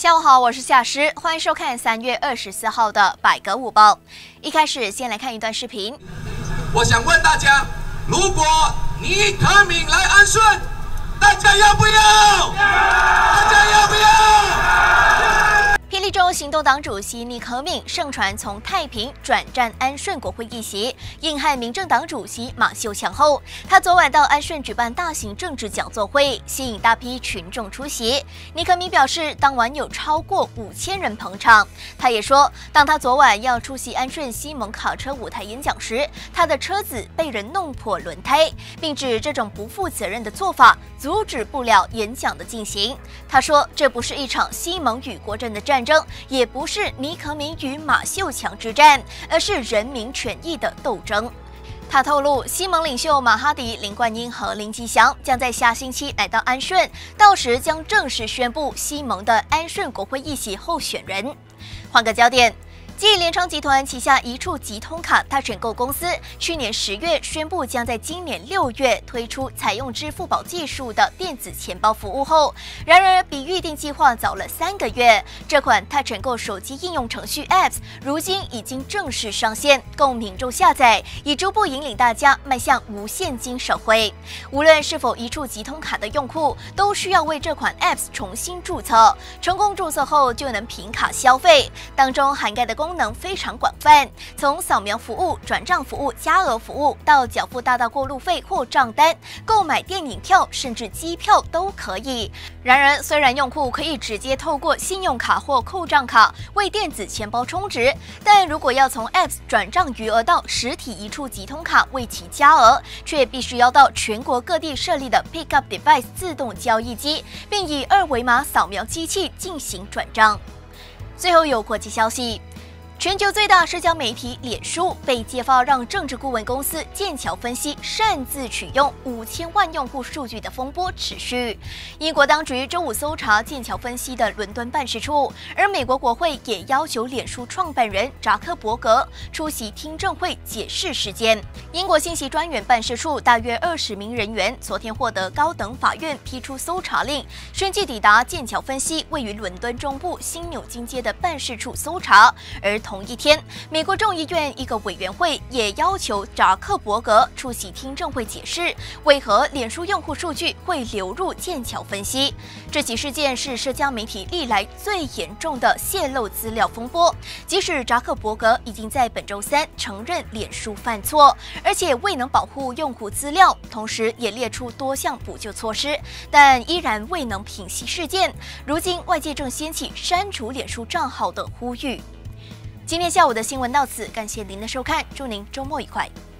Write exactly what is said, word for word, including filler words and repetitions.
下午好，我是夏诗，欢迎收看三月二十四号的百格午报。一开始先来看一段视频。 我想问大家，如果倪可敏来安顺，大家要不要？大家要不要？ 霹雳州行动党主席倪可敏盛传从太平转战安顺国会议席，硬汉民政党主席马秀强后，他昨晚到安顺举办大型政治讲座会，吸引大批群众出席。倪可敏表示，当晚有超过五千人捧场。他也说，当他昨晚要出席安顺西蒙卡车舞台演讲时，他的车子被人弄破轮胎，并指这种不负责任的做法阻止不了演讲的进行。他说，这不是一场西蒙与国阵的战争，也不是倪可敏与马秀强之战，而是人民权益的斗争。他透露，西蒙领袖马哈迪、林冠英和林吉祥将在下星期来到安顺，到时将正式宣布西蒙的安顺国会议席候选人。换个焦点。继联昌集团旗下一处集通卡 Touch 'n Go 公司去年十月宣布将在今年六月推出采用支付宝技术的电子钱包服务后，然而比预定计划早了三个月，这款 Touch 'n Go 手机应用程序 Apps 如今已经正式上线，供民众下载，以逐步引领大家迈向无现金社会。无论是否一处集通卡的用户，都需要为这款 Apps 重新注册，成功注册后就能凭卡消费，当中涵盖的功能非常广泛，从扫描服务、转账服务、加额服务到缴付大道过路费或账单、购买电影票甚至机票都可以。然而，虽然用户可以直接透过信用卡或扣账卡为电子钱包充值，但如果要从 Apps 转账余额到实体一处集通卡为其加额，却必须要到全国各地设立的 Pickup Device 自动交易机，并以二维码扫描机器进行转账。最后有国际消息。全球最大社交媒体脸书被揭发让政治顾问公司剑桥分析擅自取用五千万用户数据的风波持续。英国当局周五搜查剑桥分析的伦敦办事处，而美国国会也要求脸书创办人扎克伯格出席听证会解释事件。英国信息专员办事处大约二十名人员昨天获得高等法院批出搜查令，宣即抵达剑桥分析位于伦敦中部新纽金街的办事处搜查。而同一天，美国众议院一个委员会也要求扎克伯格出席听证会解释，为何脸书用户数据会流入剑桥分析。这起事件是社交媒体历来最严重的泄露资料风波。即使扎克伯格已经在本周三承认脸书犯错，而且未能保护用户资料，同时也列出多项补救措施，但依然未能平息事件。如今外界正掀起删除脸书账号的呼吁。今天下午的新闻到此，感谢您的收看，祝您周末愉快。